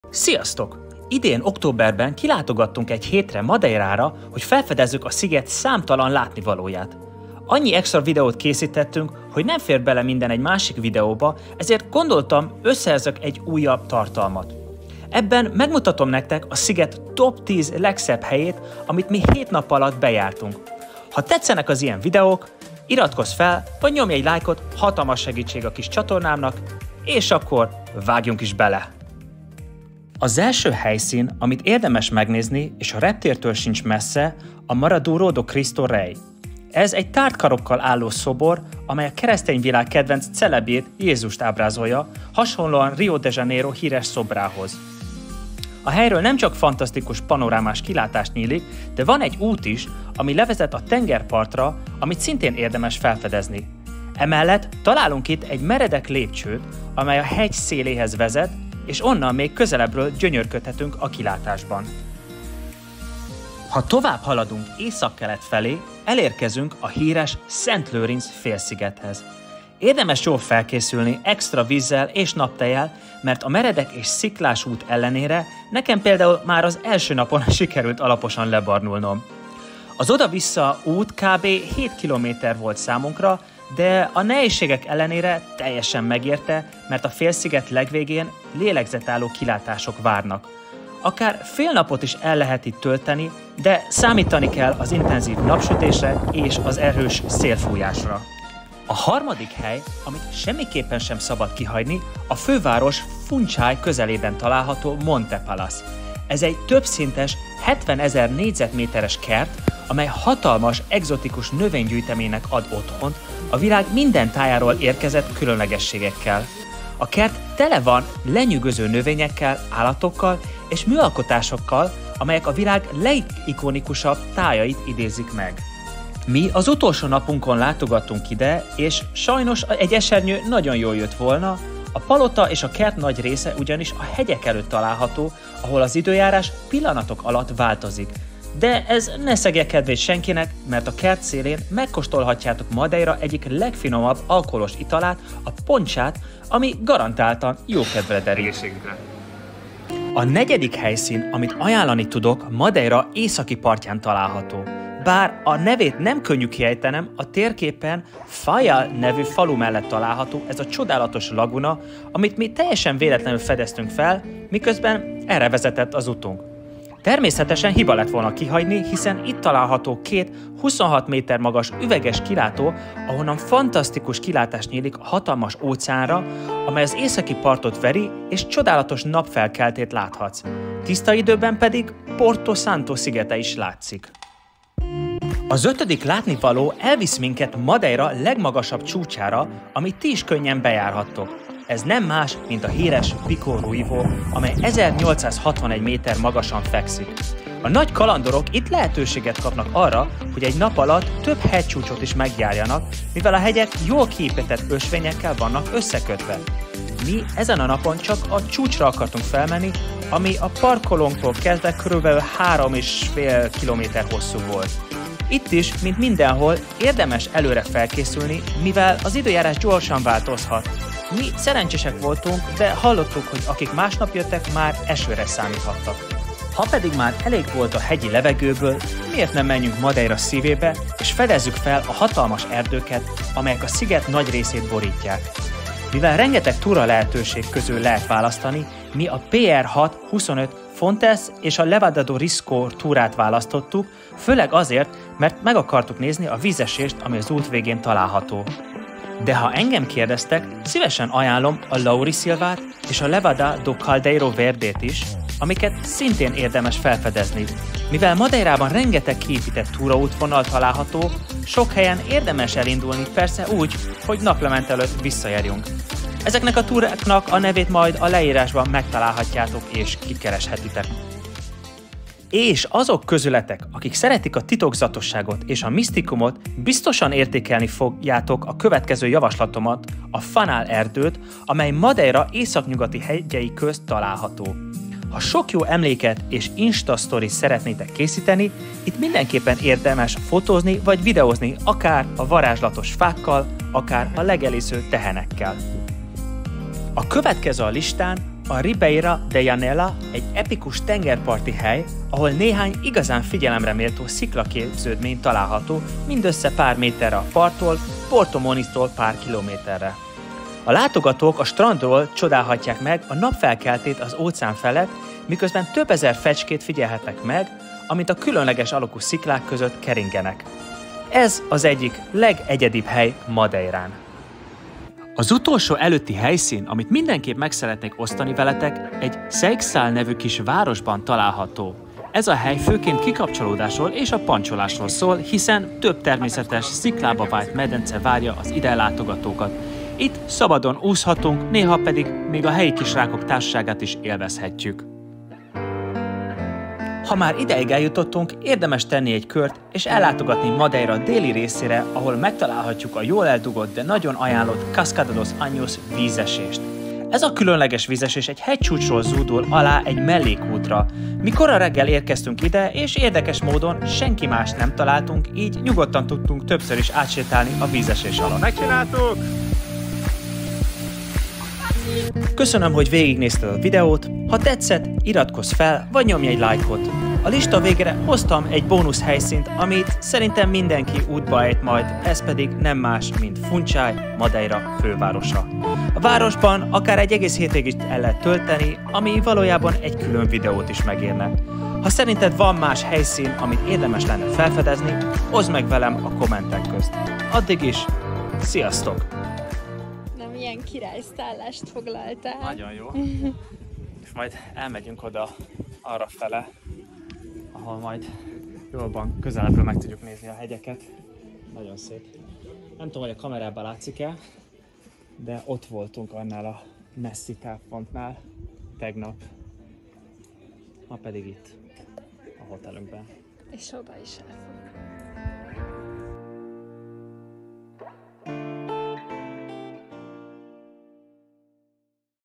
Sziasztok! Idén októberben kilátogattunk egy hétre Madeirára, hogy felfedezzük a sziget számtalan látnivalóját. Annyi extra videót készítettünk, hogy nem fér bele minden egy másik videóba, ezért gondoltam, összehozok egy újabb tartalmat. Ebben megmutatom nektek a sziget top 10 legszebb helyét, amit mi 7 nap alatt bejártunk. Ha tetszenek az ilyen videók, iratkozz fel, vagy nyomj egy lájkot, hatalmas segítség a kis csatornámnak, és akkor vágjunk is bele! Az első helyszín, amit érdemes megnézni, és a reptértől sincs messze, a Maradouro do Cristo Rei. Ez egy tárt karokkal álló szobor, amely a keresztény világ kedvenc celebjét, Jézust ábrázolja, hasonlóan Rio de Janeiro híres szobrához. A helyről nem csak fantasztikus panorámás kilátás nyílik, de van egy út is, ami levezet a tengerpartra, amit szintén érdemes felfedezni. Emellett találunk itt egy meredek lépcsőt, amely a hegy széléhez vezet, és onnan még közelebbről gyönyörködhetünk a kilátásban. Ha tovább haladunk északkelet felé, elérkezünk a híres Szent Lőrinc félszigethez. Érdemes jól felkészülni extra vízzel és naptejjel, mert a meredek és sziklás út ellenére nekem például már az első napon sikerült alaposan lebarnulnom. Az oda-vissza út kb. 7 km volt számunkra, de a nehézségek ellenére teljesen megérte, mert a félsziget legvégén lélegzetálló kilátások várnak. Akár fél napot is el lehet itt tölteni, de számítani kell az intenzív napsütésre és az erős szélfújásra. A harmadik hely, amit semmiképpen sem szabad kihagyni, a főváros Funchal közelében található Monte Palace. Ez egy többszintes, 70 000 négyzetméteres kert, amely hatalmas, egzotikus növénygyűjteménynek ad otthont, a világ minden tájáról érkezett különlegességekkel. A kert tele van lenyűgöző növényekkel, állatokkal és műalkotásokkal, amelyek a világ legikonikusabb tájait idézik meg. Mi az utolsó napunkon látogattunk ide, és sajnos egy esernyő nagyon jól jött volna, a palota és a kert nagy része ugyanis a hegyek előtt található, ahol az időjárás pillanatok alatt változik. De ez ne szegje kedvét senkinek, mert a kert szélén megkóstolhatjátok Madeira egyik legfinomabb alkoholos italát, a ponchát, ami garantáltan jó kedvre derül. A negyedik helyszín, amit ajánlani tudok, Madeira északi partján található. Bár a nevét nem könnyű kiejtenem, a térképen Faial nevű falu mellett található ez a csodálatos laguna, amit mi teljesen véletlenül fedeztünk fel, miközben erre vezetett az utunk. Természetesen hiba lett volna kihagyni, hiszen itt található két 26 méter magas üveges kilátó, ahonnan fantasztikus kilátás nyílik a hatalmas óceánra, amely az északi partot veri, és csodálatos napfelkeltét láthatsz. Tiszta időben pedig Porto Santo szigete is látszik. Az ötödik látnivaló elvisz minket Madeira legmagasabb csúcsára, amit ti is könnyen bejárhattok. Ez nem más, mint a híres Pico Ruivo, amely 1861 méter magasan fekszik. A nagy kalandorok itt lehetőséget kapnak arra, hogy egy nap alatt több hegycsúcsot is megjárjanak, mivel a hegyek jól kiépített ösvényekkel vannak összekötve. Mi ezen a napon csak a csúcsra akartunk felmenni, ami a parkolónktól kezdve körülbelül 3,5 km hosszú volt. Itt is, mint mindenhol, érdemes előre felkészülni, mivel az időjárás gyorsan változhat. Mi szerencsések voltunk, de hallottuk, hogy akik másnap jöttek, már esőre számíthattak. Ha pedig már elég volt a hegyi levegőből, miért nem menjünk Madeira szívébe, és fedezzük fel a hatalmas erdőket, amelyek a sziget nagy részét borítják. Mivel rengeteg túra lehetőség közül lehet választani, mi a PR625 Fontes és a Levada do Risco túrát választottuk, főleg azért, mert meg akartuk nézni a vízesést, ami az út végén található. De ha engem kérdeztek, szívesen ajánlom a Laurisilvát és a Levada do Caldeiro Verdét is, amiket szintén érdemes felfedezni. Mivel Madeirában rengeteg kiépített túraútvonal található, sok helyen érdemes elindulni, persze úgy, hogy naplement előtt visszajárjunk. Ezeknek a túráknak a nevét majd a leírásban megtalálhatjátok és kikeresetitek. És azok közületek, akik szeretik a titokzatosságot és a misztikumot, biztosan értékelni fogjátok a következő javaslatomat, a Fanal erdőt, amely Madeira északnyugati hegyei közt található. Ha sok jó emléket és Insta-sztorit szeretnétek készíteni, itt mindenképpen érdemes fotózni vagy videózni, akár a varázslatos fákkal, akár a legelősző tehenekkel. A következő a listán a Ribeira de Janela egy epikus tengerparti hely, ahol néhány igazán figyelemre méltó sziklaképződmény található mindössze pár méterre a parttól, Porto Monistól pár kilométerre. A látogatók a strandról csodálhatják meg a napfelkeltét az óceán felett, miközben több ezer fecskét figyelhetnek meg, amint a különleges alakú sziklák között keringenek. Ez az egyik legegyedibb hely Madeirán. Az utolsó előtti helyszín, amit mindenképp meg szeretnék osztani veletek, egy Seixal nevű kis városban található. Ez a hely főként kikapcsolódásról és a pancsolásról szól, hiszen több természetes, sziklába vájt medence várja az ide látogatókat. Itt szabadon úszhatunk, néha pedig még a helyi kisrákok társaságát is élvezhetjük. Ha már ideig eljutottunk, érdemes tenni egy kört és ellátogatni Madeira déli részére, ahol megtalálhatjuk a jól eldugott, de nagyon ajánlott Cascada dos Anjos vízesést. Ez a különleges vízesés egy hegycsúcsról zúdul alá egy mellékútra. Mi kora reggel érkeztünk ide, és érdekes módon senki más nem találtunk, így nyugodtan tudtunk többször is átsétálni a vízesés alatt. Megcsináltuk! Köszönöm, hogy végignézted a videót, ha tetszett, iratkozz fel, vagy nyomj egy lájkot. A lista végére hoztam egy bónusz helyszínt, amit szerintem mindenki útba ejt majd, ez pedig nem más, mint Funchal, Madeira fővárosa. A városban akár egy egész hétvégét el lehet tölteni, ami valójában egy külön videót is megérne. Ha szerinted van más helyszín, amit érdemes lenne felfedezni, oszd meg velem a kommentek közt. Addig is, sziasztok! Milyen királyszállást foglaltál. Nagyon jó. És majd elmegyünk oda arra fele, ahol majd jobban közelebbről meg tudjuk nézni a hegyeket. Nagyon szép. Nem tudom, hogy a kamerában látszik-e, de ott voltunk annál a messzi távpontnál tegnap. Ma pedig itt, a hotelünkben. És oda is el fog.